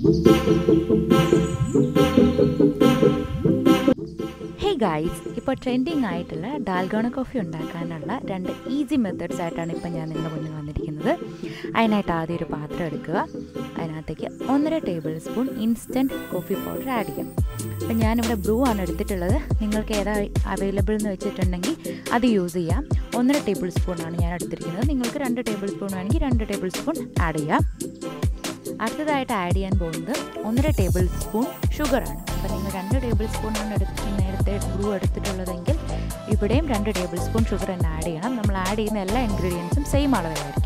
Hey guys, ഇപ്പോൾ trending ആയിട്ടുള്ള dalgona coffee ഉണ്ടാക്കാനുള്ള 2 ഈസി മെത്തേഡ്സ് ആയിട്ടാണ് ഇപ്പോൾ ഞാൻ നിങ്ങളുടെ മുന്നിൽ വന്നിരിക്കുന്നത്. അതിനായിട്ട് ആദ്യം ഒരു പാത്രം എടുക്കുക. അതിനകത്തേക്ക് 1.5 tablespoon instant coffee powder add ചെയ്യാം. അപ്പോൾ ഞാനിവിടെ ബ്രൂ ആണ് എടുത്തിട്ടുള്ളത്. നിങ്ങൾക്ക് ഏതാ അവൈലബിൾ എന്ന് വെച്ചിട്ടുണ്ടെങ്കിൽ അത് യൂസ് ചെയ്യാം. 1.5 ടേബിൾ സ്പൂണാണ് ഞാൻ എടുത്തിരിക്കുന്നത്. നിങ്ങൾക്ക് 2 ടേബിൾ സ്പൂൺ വേണമെങ്കിൽ 2 ടേബിൾ സ്പൂൺ ആഡ് ചെയ്യാം. അടുത്തതായിട്ട് ആഡ് ചെയ്യാൻ പോകുന്നത് 1.5 ടേബിൾ സ്പൂൺ ഷുഗറാണ്. അപ്പോൾ നിങ്ങൾ 2 ടേബിൾ സ്പൂണാണ് നേരത്തെ ബ്രൂ എടുത്തിട്ടുള്ളതെങ്കിൽ ഇവിടെയും 2 ടേബിൾ സ്പൂൺ ഷുഗർ തന്നെ ആഡ് ചെയ്യണം. നമ്മൾ ആഡ് ചെയ്യുന്ന എല്ലാ ഇൻഗ്രീഡിയൻസും സെയിം അളവിലായിരിക്കും.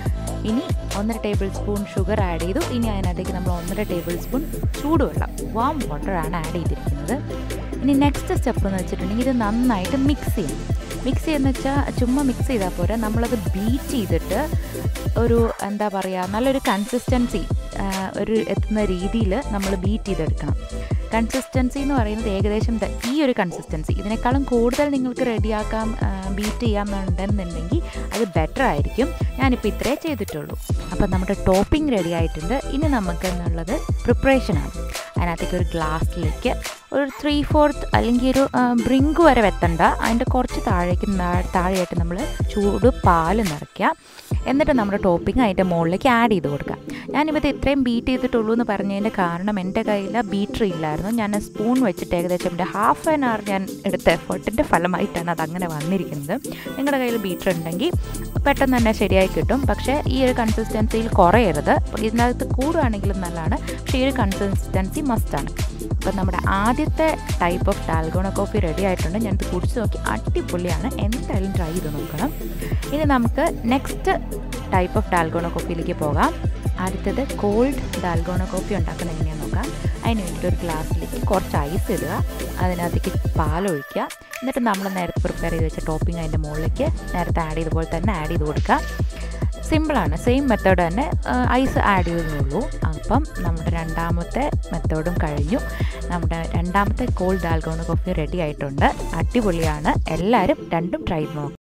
ഇനി 1.5 ടേബിൾ സ്പൂൺ ഷുഗർ ആഡ് ചെയ്തു. ഇനി അതിനകത്തേക്ക് നമ്മൾ 1.5 ടേബിൾ സ്പൂൺ ചൂടുവെള്ളം വാം വാട്ടറാണ് ആഡ് ചെയ്തിരിക്കുന്നത്. ഇനി നെക്സ്റ്റ് സ്റ്റെപ്പ് എന്ന് വെച്ചിട്ടുണ്ടെങ്കിൽ ഇത് നന്നായിട്ട് മിക്സ് ചെയ്യണം. മിക്സ് ചെയ്യുന്ന വെച്ചാൽ ചുമ്മാ മിക്സ് ചെയ്താൽ പോരാ, നമ്മളത് ബീറ്റ് ചെയ്തിട്ട് ഒരു എന്താ പറയുക നല്ലൊരു കൺസിസ്റ്റൻസി എത്തുന്ന രീതിയിൽ നമ്മൾ ബീറ്റ് ചെയ്തെടുക്കണം. കൺസിസ്റ്റൻസി എന്ന് പറയുന്നത് ഏകദേശം ഈ ഒരു കൺസിസ്റ്റൻസി. ഇതിനേക്കാളും കൂടുതൽ നിങ്ങൾക്ക് റെഡിയാക്കാം, ബീറ്റ് ചെയ്യാമെന്നുണ്ടെന്നുണ്ടെങ്കിൽ അത് ബെറ്റർ ആയിരിക്കും. ഞാനിപ്പോൾ ഇത്രേ ചെയ്തിട്ടുള്ളൂ. അപ്പം നമ്മുടെ ടോപ്പിംഗ് റെഡി ആയിട്ടുണ്ട്. ഇനി നമുക്കെന്നുള്ളത് പ്രിപ്പറേഷനാണ്. അതിനകത്തേക്ക് ഒരു ഗ്ലാസ്സിലേക്ക് ഒരു 3/4 അല്ലെങ്കിൽ ഒരു ബ്രിങ്ക് വരെ വെത്തണ്ട, അതിൻ്റെ കുറച്ച് താഴെയായിട്ട് നമ്മൾ ചൂട് പാൽ നിറയ്ക്കുക. എന്നിട്ട് നമ്മുടെ ടോപ്പിംഗ് അതിൻ്റെ മുകളിലേക്ക് ആഡ് ചെയ്ത് കൊടുക്കുക. ഞാനിപ്പോൾ ഇത് ഇത്രയും ബീറ്റ് ചെയ്തിട്ടുള്ളൂ എന്ന് പറഞ്ഞതിൻ്റെ കാരണം എൻ്റെ കയ്യിൽ ബീറ്റർ ഇല്ലായിരുന്നു. ഞാൻ സ്പൂൺ വെച്ചിട്ട് ഏകദേശം എൻ്റെ ഹാഫ് ആൻ അവർ ഞാൻ എടുത്ത എഫേർട്ടിൻ്റെ ഫലമായിട്ടാണ് അതങ്ങനെ വന്നിരിക്കുന്നത്. നിങ്ങളുടെ കയ്യിൽ ബീറ്റർ ഉണ്ടെങ്കിൽ പെട്ടെന്ന് തന്നെ ശരിയായി കിട്ടും. പക്ഷേ ഈ ഒരു കൺസിസ്റ്റൻസിയിൽ കുറയരുത്. ഇതിനകത്ത് കൂടുകയാണെങ്കിലും നല്ലതാണ്, പക്ഷേ ഈ ഒരു കൺസിസ്റ്റൻസി മസ്റ്റാണ്. അപ്പം നമ്മുടെ ആദ്യത്തെ type of dalgona coffee ready ആയിട്ടുണ്ട്. ഞാനിത് കുടിച്ച് നോക്കി, അടിപൊളിയാണ്. എന്തായാലും ട്രൈ ചെയ്ത് നോക്കണം. ഇനി നമുക്ക് നെക്സ്റ്റ് ടൈപ്പ് ഓഫ് ഡാൽഗോണ കോഫിയിലേക്ക് പോകാം. അടുത്തത് കോൾഡ് ഡാൽഗോണ കോഫി ഉണ്ടാക്കുന്നത് എങ്ങനെയാണെന്ന് നോക്കാം. അതിന് വേണ്ടിയിട്ട് ഒരു ഗ്ലാസ്സിലേക്ക് കുറച്ച് ഐസ് ഇടുക, അതിനകത്തേക്ക് പാലൊഴിക്കുക. എന്നിട്ട് നമ്മൾ നേരത്തെ പ്രിപ്പയർ ചെയ്ത് വെച്ച ടോപ്പിംഗ് അതിൻ്റെ മുകളിലേക്ക് നേരത്തെ ആഡ് ചെയ്ത പോലെ തന്നെ ആഡ് ചെയ്ത് കൊടുക്കുക. സിമ്പിളാണ്, സെയിം മെത്തേഡ് തന്നെ, ഐസ് ആഡ് ചെയ്തേ. അപ്പം നമ്മുടെ രണ്ടാമത്തെ മെത്തേഡും കഴിഞ്ഞു. നമ്മുടെ രണ്ടാമത്തെ കോൾഡ് ഡാൽഗോണ കോഫി റെഡി ആയിട്ടുണ്ട്. അടിപൊളിയാണ്. എല്ലാവരും രണ്ടും ട്രൈ ചെയ്ത് നോക്കണം.